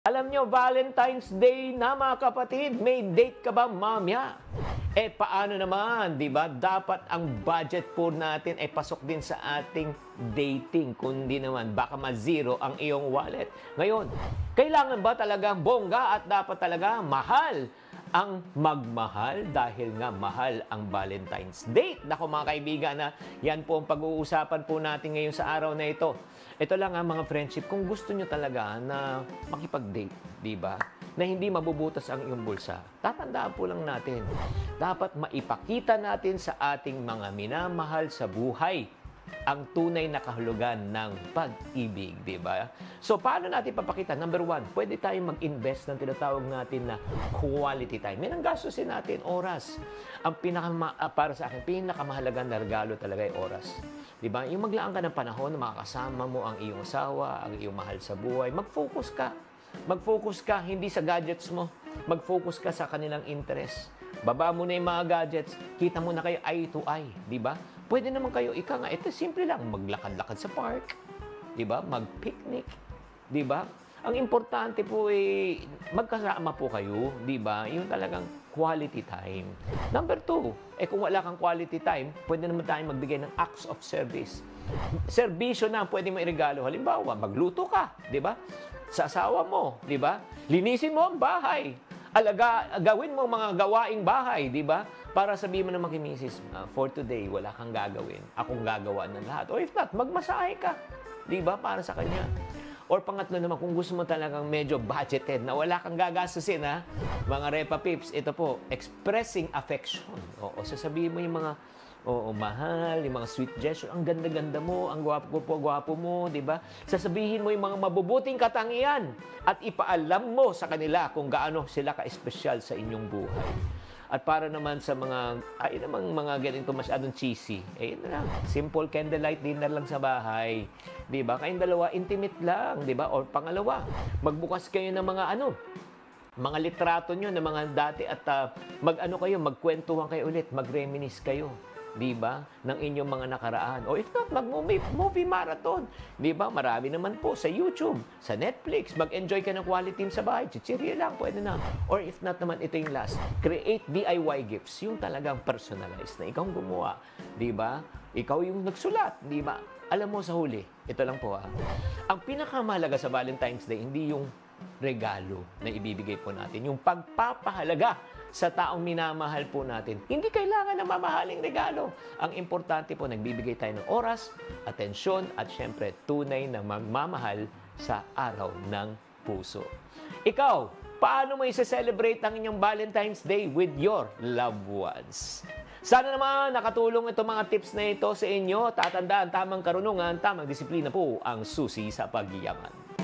Alam nyo, Valentine's Day na mga kapatid, may date ka ba mamaya? Paano naman, di ba? Dapat ang budget po natin ay pasok din sa ating dating. Kundi naman, baka ma-zero ang iyong wallet. Ngayon, kailangan ba talagang bongga at dapat talaga mahal ang magmahal dahil nga mahal ang Valentine's Date? Nako mga kaibigan, yan po ang pag-uusapan po natin ngayon sa araw na ito. Ito lang ang mga friendship, kung gusto nyo talaga na makipag-date, di ba? Na hindi mabubutas ang iyong bulsa. Tatandaan po lang natin, dapat maipakita natin sa ating mga minamahal sa buhay ang tunay na kahulugan ng pag-ibig, di ba? So, paano natin papakita? Number one, pwede tayong mag-invest ng tinatawag natin na quality time. Yan ang gastusin natin, oras. Ang para sa akin, pinakamahalagang na regalo talaga ay oras. Di ba? Yung maglaan ka ng panahon na makakasama mo ang iyong asawa, ang iyong mahal sa buhay, mag-focus ka. Mag-focus ka, hindi sa gadgets mo. Mag-focus ka sa kanilang interest. Baba mo na yung mga gadgets, kita mo na kayo eye to eye, di ba? Pwede naman kayo, ito simple lang, maglakad-lakad sa park, di ba? Mag-picnic, di ba? Ang importante po magkasama po kayo, di ba? Yung talagang quality time. Number two, kung wala kang quality time, pwede naman tayong magbigay ng acts of service. Serbisyo na pwede mo iregalo. Halimbawa, magluto ka, di ba? Sa asawa mo, di ba? Linisin mo ang bahay. Gawin mo mga gawaing bahay, di ba? Para sabihin mo naman kay Mrs., for today, wala kang gagawin. Akong gagawa ng lahat. Or if not, magmasahe ka, di ba? Para sa kanya. Or pangatlo naman, kung gusto mo talagang medyo budgeted, na wala kang gagastusin, mga Repa Pips, ito po, expressing affection. O sasabihin mo yung mga, mahal, yung mga sweet gesture, ang ganda-ganda mo, ang gwapo mo, di ba? Sasabihin mo yung mga mabubuting katangian at ipaalam mo sa kanila kung gaano sila ka-espesyal sa inyong buhay. At para naman sa mga, mga ganito masyadong cheesy, yun na lang, simple candlelight dinner lang sa bahay. Di ba? Kayong dalawa, intimate lang, di ba? Or pangalawa, magbukas kayo ng mga litrato nyo na mga dati at magkwentuhan kayo ulit, mag-reminisce kayo. Di ba? Ng inyong mga nakaraan. O if not, mag-movie marathon. Di ba? Marami naman po sa YouTube, sa Netflix. Mag-enjoy ka ng quality time sa bahay. Chichirya lang, pwede na. Or if not naman, ito yung last. Create DIY gifts. Yung talagang personalized na ikaw gumawa. Di ba? Ikaw yung nagsulat. Di ba? Alam mo sa huli, ito lang po ang pinakamahalaga sa Valentine's Day, hindi yung regalo na ibibigay po natin. Yung pagpapahalaga sa taong minamahal po natin. Hindi kailangan ng mamahaling regalo. Ang importante po, nagbibigay tayo ng oras, atensyon, at syempre, tunay na magmamahal sa araw ng puso. Ikaw, paano mo i-celebrate ang inyong Valentine's Day with your loved ones? Sana naman nakatulong itong mga tips na ito sa inyo. Tatandaan, tamang karunungan, tamang disiplina po ang susi sa pagyaman.